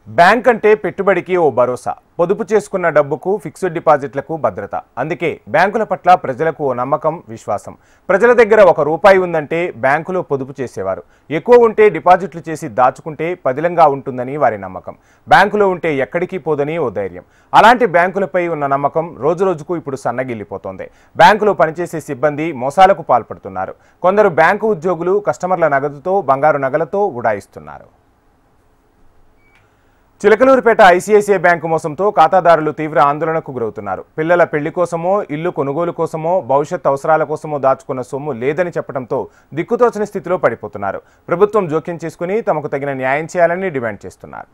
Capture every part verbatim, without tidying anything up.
Bank అంటే పెట్టుబడికి ఓ భరోసా, పొదుపు చేసుకున్న డబ్బుకు ఫిక్స్డ్ డిపాజిట్లకు భద్రత. అందుకే బ్యాంకుల పట్ల ప్రజలకు ఓ నమ్మకం, విశ్వాసం. ప్రజల దగ్గర ఒక రూపాయి ఉందంటే బ్యాంకులో పొదుపు చేసేవారు. ఎక్కువ ఉంటే డిపాజిట్లు చేసి దాచుకుంటే పదిలంగా ఉంటుందని వారి నమ్మకం. బ్యాంకులో ఉంటే ఎక్కడికి పోదని ఓ ధైర్యం. అలాంటి బ్యాంకులపై ఉన్న నమ్మకం రోజురోజుకు ఇప్పుడు సన్నగిల్లిపోతోంది. బ్యాంకులో పనిచేసే సిబ్బంది మోసాలకు పాల్పడుతున్నారు. కొందరు బ్యాంకు ఉద్యోగులు కస్టమర్ల నగదుతో, బంగారు నగలతో ఉడాయిస్తున్నారు. చిలకలూరుపేట ఐసీఐసీఐ బ్యాంకు మోసంతో ఖాతాదారులు తీవ్ర ఆందోళనకు గురవుతున్నారు. పిల్లల పెళ్లి కోసమో, ఇల్లు కొనుగోలు కోసమో, భవిష్యత్ అవసరాల కోసమో దాచుకున్న సొమ్ము లేదని చెప్పడంతో దిక్కుతోచని స్థితిలో పడిపోతున్నారు. ప్రభుత్వం జోక్యం చేసుకుని తమకు తగిన న్యాయం చేయాలని డిమాండ్ చేస్తున్నారు.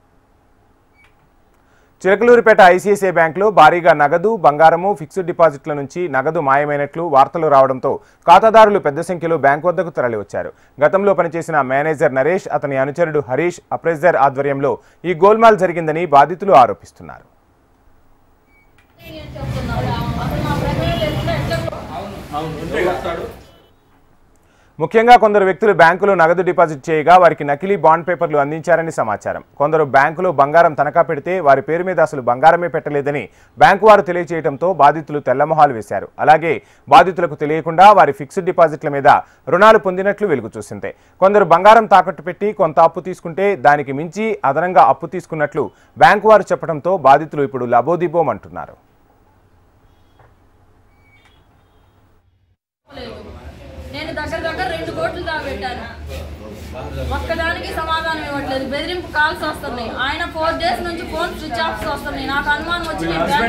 చిలకలూరుపేట ఐసీఐసీఐ బ్యాంకులో భారీగా నగదు, బంగారము, ఫిక్స్డ్ డిపాజిట్ల నుంచి నగదు మాయమైనట్లు వార్తలు రావడంతో ఖాతాదారులు పెద్ద సంఖ్యలో బ్యాంకు వద్దకు తరలివచ్చారు. గతంలో పనిచేసిన మేనేజర్ నరేష్, అతని అనుచరుడు హరీష్, అప్రైజర్ ఆధ్వర్యంలో ఈ గోల్మాల్ జరిగిందని బాధితులు ఆరోపిస్తున్నారు. ముఖ్యంగా కొందరు వ్యక్తులు బ్యాంకులో నగదు డిపాజిట్ చేయగా వారికి నకిలీ బాండ్ పేపర్లు అందించారని సమాచారం. కొందరు బ్యాంకులో బంగారం తనఖా పెడితే వారి పేరు మీద అసలు బంగారమే పెట్టలేదని బ్యాంకు వారు తెలియజేయడంతో బాధితులు తెల్లమొహాలు వేశారు. అలాగే బాధితులకు తెలియకుండా వారి ఫిక్స్డ్ డిపాజిట్ల మీద రుణాలు పొందినట్లు వెలుగు చూసింది. కొందరు బంగారం తాకట్టు పెట్టి కొంత అప్పు తీసుకుంటే దానికి మించి అదనంగా అప్పు తీసుకున్నట్లు బ్యాంకు వారు చెప్పడంతో బాధితులు ఇప్పుడు లబోదిబోం అంటున్నారు. నేను దగ్గర దగ్గర రెండు కోట్లు దాబెట్టాను. ఒక్కదానికి సమాధానం ఇవ్వట్లేదు. బెదిరింపు కాల్స్ వస్తున్నాయి. ఆయన ఫోర్ డేస్ నుంచి ఫోన్ స్విచ్ ఆఫ్ వస్తున్నాయి. నాకు అనుమానం వచ్చి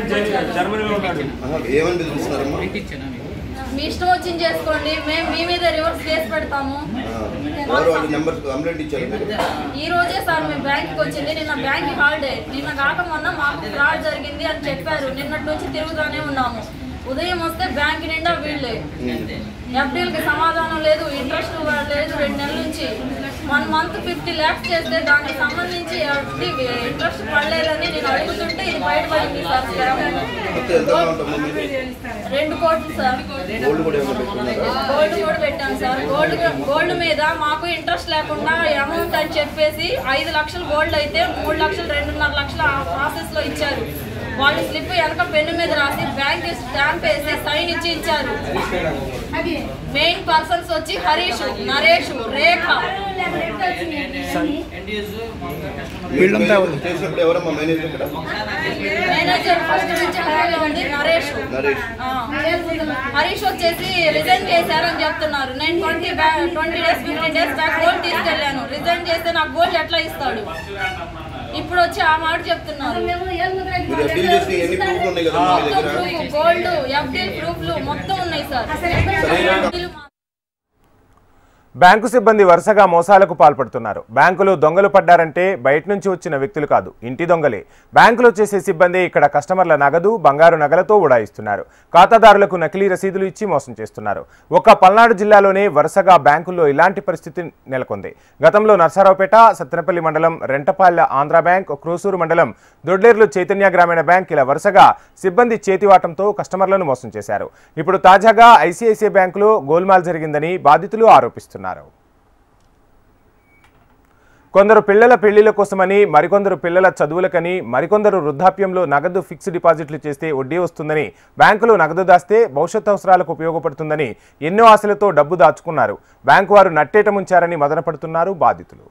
మీ ఇష్టం వచ్చింది చేసుకోండి, మేము మీ మీద రివర్స్ కేసు పెడతాము. ఈ రోజే సార్ మేము బ్యాంక్కి వచ్చింది. నిన్న బ్యాంక్ హాలిడే. నిన్న కాక మొన్న మాకు ఫ్రాడ్ జరిగింది అని చెప్పారు. నిన్నటి నుంచి తిరుగుతూనే ఉన్నాము. ఉదయం వస్తే బ్యాంక్ నిండా వీళ్ళే. ఎఫ్డీలకి సమాధానం లేదు, ఇంట్రెస్ట్ లేదు. రెండు నెలల నుంచి వన్ మంత్ ఫిఫ్టీ ల్యాక్స్ చేస్తే దానికి సంబంధించి ఎఫ్డీ ఇంట్రెస్ట్ పడలేదని నేను అడుగుతుంటే ఇది బయటపడింది సార్. రెండు కోట్లు సార్. గోల్డ్ కూడా పెట్టాను సార్. గోల్డ్ గోల్డ్ మీద మాకు ఇంట్రెస్ట్ లేకుండా అమౌంట్ అని చెప్పేసి ఐదు లక్షలు గోల్డ్ అయితే మూడు లక్షలు రెండున్నర లక్షల ప్రాసెస్ లో ఇచ్చారు. వాళ్ళు స్లిప్ వెనక పెన్ను మీద రాసి బ్యాంక్ స్టాంప్ వేసి సైన్ ఇచ్చి ఇచ్చారు. మెయిన్ పర్సన్స్ వచ్చి హరీష్, నరేష్, రేఖ. మేనేజర్ ఫస్ట్ నుంచి హైలో ఉంది నరేష్. హరీష్ వచ్చేసి రిజైన్ చేశారని చెప్తున్నారు. నేను twenty twenty days fifteen days back gold తీసుకెళ్ళాను. రిజైన్ చేస్తే నాకు గోల్డ్ ఎట్లా ఇస్తాడు? ఇప్పుడు వచ్చి ఆ మాట చెప్తున్నారు. గోల్డ్, ఎఫ్డీ ప్రూఫ్లు మొత్తం ఉన్నాయి సార్. బ్యాంకు సిబ్బంది వరుసగా మోసాలకు పాల్పడుతున్నారు. బ్యాంకులో దొంగలు పడ్డారంటే బయట నుంచి వచ్చిన వ్యక్తులు కాదు, ఇంటి దొంగలే. బ్యాంకులో చేసే సిబ్బంది ఇక్కడ కస్టమర్ల నగదు, బంగారు నగలతో ఉడాయిస్తున్నారు. ఖాతాదారులకు నకిలీ రసీదులు ఇచ్చి మోసం చేస్తున్నారు. ఒక్క పల్నాడు జిల్లాలోనే వరుసగా బ్యాంకుల్లో ఇలాంటి పరిస్థితి నెలకొంది. గతంలో నర్సారావుపేట, సత్తెనపల్లి మండలం రెంటపాళ్ల ఆంధ్ర బ్యాంక్, క్రోసూరు మండలం దొడ్లేర్లు చైతన్య గ్రామీణ బ్యాంక్ ఇలా వరుసగా సిబ్బంది చేతివాటంతో కస్టమర్లను మోసం చేశారు. ఇప్పుడు తాజాగా ఐసీఐసీఐ బ్యాంకులో గోల్మాల్ జరిగిందని బాధితులు ఆరోపిస్తున్నారు. కొందరు పిల్లల పెళ్లిల కోసమని, మరికొందరు పిల్లల చదువులకని, మరికొందరు వృద్ధాప్యంలో నగదు ఫిక్స్డ్ డిపాజిట్లు చేస్తే వడ్డీ వస్తుందని, బ్యాంకులో నగదు దాస్తే భవిష్యత్ అవసరాలకు ఉపయోగపడుతుందని ఎన్నో ఆశలతో డబ్బు దాచుకున్నారు. బ్యాంకు వారు నట్టేట ముంచారని మదనపడుతున్నారు బాధితులు.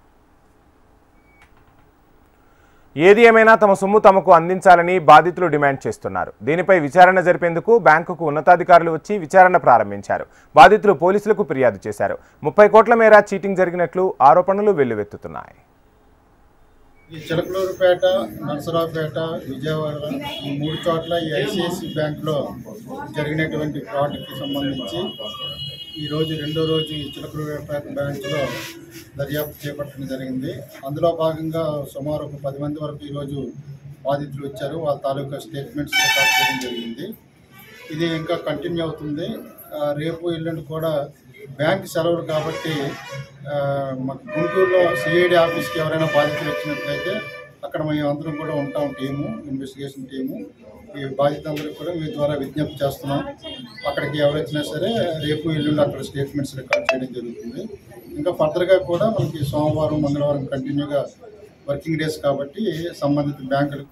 ఏది ఏమైనా తమ సొమ్ము తమకు అందించాలని బాధితులు డిమాండ్ చేస్తున్నారు. దీనిపై విచారణ జరిపేందుకు బ్యాంకుకు ఉన్నతాధికారులు వచ్చి విచారణ ప్రారంభించారు. బాధితులు పోలీసులకు ఫిర్యాదు చేశారు. ముప్పై కోట్ల మేర చీటింగ్ జరిగినట్లు ఆరోపణలు వెల్లువెత్తుతున్నాయి. ఈ చిలకలూరుపేట, నర్సరావుపేట, విజయవాడ ఈ మూడు చోట్ల ఈ ఐసిఐసిఐ బ్యాంకులో జరిగినటువంటి ఫ్రాడ్కి సంబంధించి ఈరోజు రెండో రోజు ఈ చిలకలూరుపేట బ్యాంకులో దర్యాప్తు చేపట్టడం జరిగింది. అందులో భాగంగా సుమారు ఒక పది మంది వరకు ఈరోజు బాధితులు వచ్చారు. వాళ్ళ తాలూకా స్టేట్మెంట్స్ రికార్డ్ చేయడం జరిగింది. ఇది ఇంకా కంటిన్యూ అవుతుంది. రేపు ఎల్లుండి కూడా బ్యాంక్ సెలవులు కాబట్టి మాకు గుంటూరులో సిఐడి ఆఫీస్కి ఎవరైనా బాధితులు వచ్చినట్లయితే అక్కడ మేము అందరం కూడా ఉంటాం. టీము, ఇన్వెస్టిగేషన్ టీము, ఈ బాధితులందరికీ కూడా మీ ద్వారా విజ్ఞప్తి చేస్తున్నాం. అక్కడికి ఎవరు వచ్చినా సరే రేపు ఎల్లుండి అక్కడ స్టేట్మెంట్స్ రికార్డ్ చేయడం జరుగుతుంది. ఇంకా ఫర్దర్గా కూడా మనకి సోమవారం, మంగళవారం కంటిన్యూగా వర్కింగ్ డేస్ కాబట్టి సంబంధిత బ్యాంకులకు.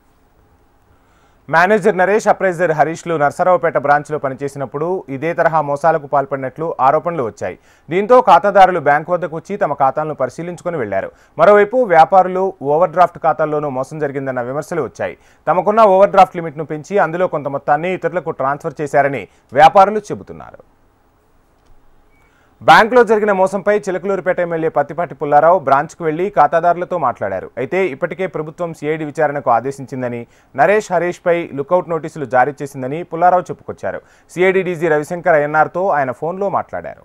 మేనేజర్ నరేష్, అప్రైజర్ హరీష్లు నర్సరావుపేట బ్రాంచ్లో పనిచేసినప్పుడు ఇదే తరహా మోసాలకు పాల్పడినట్లు ఆరోపణలు వచ్చాయి. దీంతో ఖాతాదారులు బ్యాంకు వద్దకు వచ్చి తమ ఖాతాలను పరిశీలించుకుని వెళ్లారు. మరోవైపు వ్యాపారులు ఓవర్ డ్రాఫ్ట్ ఖాతాల్లోనూ మోసం జరిగిందన్న విమర్శలు వచ్చాయి. తమకున్న ఓవర్ డ్రాఫ్ట్ లిమిట్ను పెంచి అందులో కొంత మొత్తాన్ని ఇతరులకు ట్రాన్స్ఫర్ చేశారని వ్యాపారులు చెబుతున్నారు. బ్యాంకులో జరిగిన మోసంపై చిలకలూరుపేట ఎమ్మెల్యే పత్తిపాటి పుల్లారావు బ్రాంచ్కు వెళ్లి ఖాతాదారులతో మాట్లాడారు. అయితే ఇప్పటికే ప్రభుత్వం సిఐడి విచారణకు ఆదేశించిందని, నరేష్, హరీష్పై లుకౌట్ నోటీసులు జారీ చేసిందని పుల్లారావు చెప్పుకొచ్చారు. సిఐడి డీజీ రవిశంకర్ అయ్యన్నార్తో ఆయన ఫోన్లో మాట్లాడారు.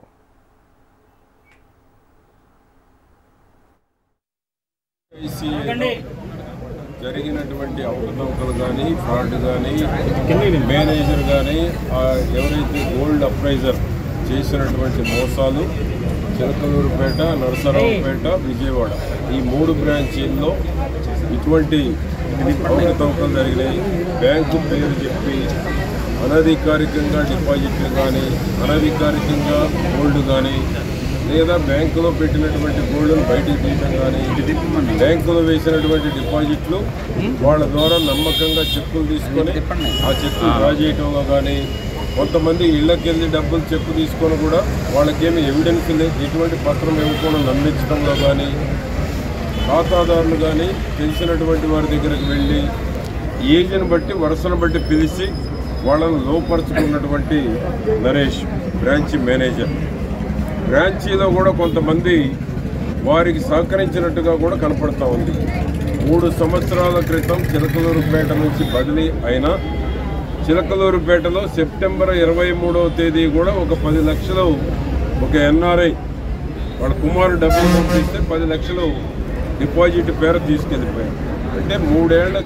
జరిగినటువంటి అవకతవకలు కానీ, ఫ్రాడ్ కానీ, మేనేజర్ కానీ, ఎవరైతే గోల్డ్ అప్రైజర్ చేసినటువంటి మోసాలు చిలకలూరుపేట, నరసరావుపేట, విజయవాడ ఈ మూడు బ్రాంచీల్లో ఇటువంటి అవకతవకలు జరిగినాయి. బ్యాంకు పేరు చెప్పి అనధికారికంగా డిపాజిట్లు కానీ, అనధికారికంగా గోల్డ్ కానీ, లేదా బ్యాంకులో పెట్టినటువంటి గోల్డ్ను బయటికి తీయడం కానీ, బ్యాంకులో వేసినటువంటి డిపాజిట్లు వాళ్ళ ద్వారా నమ్మకంగా చెక్కులు తీసుకొని ఆ చెక్కులు డ్రా చేయడంలో కానీ, కొంతమంది ఇళ్లకెళ్ళి డబ్బులు చెక్కు తీసుకొని కూడా వాళ్ళకేమి ఎవిడెన్స్ లేదు, ఎటువంటి పత్రం ఇవ్వకుండా నమ్మించడంలో కానీ, ఖాతాదారులు కానీ తెలిసినటువంటి వారి దగ్గరికి వెళ్ళి ఏజ్ని బట్టి వరుసను బట్టి పిలిచి వాళ్ళను లోపరుచుకున్నటువంటి నరేష్ బ్రాంచ్ మేనేజర్. బ్రాంచీలో కూడా కొంతమంది వారికి సహకరించినట్టుగా కూడా కనపడుతూ ఉంది. మూడు సంవత్సరాల క్రితం చిలకలూరుపేట నుంచి బదిలీ అయిన చిలకలూరుపేటలో సెప్టెంబర్ ఇరవై మూడవ తేదీ కూడా ఒక పది లక్షలు ఒక ఎన్ఆర్ఐ వాళ్ళ కుమారుడు డబ్బులు పంపిస్తే పది లక్షలు డిపాజిట్ పేరు తీసుకెళ్ళిపోయారు. అంటే మూడేళ్ల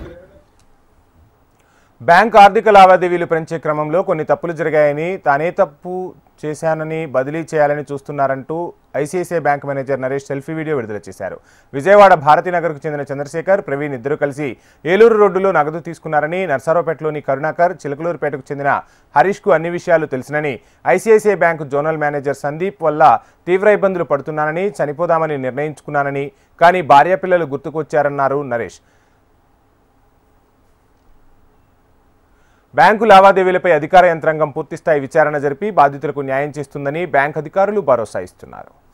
బ్యాంక్ ఆర్థిక లావాదేవీలు పెంచే క్రమంలో కొన్ని తప్పులు జరిగాయని, తానే తప్పు చేశానని బదిలీ చేయాలని చూస్తున్నారంటూ ICICI bank manager Naresh selfie video విడుదల చేశారు. విజయవాడ భారతీనగర్కు చెందిన చంద్రశేఖర్, ప్రవీణ్ ఇద్దరు కలిసి ఏలూరు రోడ్డులో నగదు తీసుకున్నారని, నర్సారావుపేటలోని కరుణాకర్, చిలకలూరుపేటకు చెందిన హరీష్కు అన్ని విషయాలు తెలుసునని, ICICI bank zonal manager Sandeep వల్ల తీవ్ర ఇబ్బందులు పడుతున్నానని, చనిపోదామని నిర్ణయించుకున్నానని, కానీ భార్య పిల్లలు గుర్తుకొచ్చారన్నారు నరేష్. బ్యాంకు లావాదేవీలపై అధికార యంత్రాంగం పూర్తిస్థాయి విచారణ జరిపి బాధితులకు న్యాయం చేస్తుందని బ్యాంక్ అధికారులు భరోసా ఇస్తున్నారు.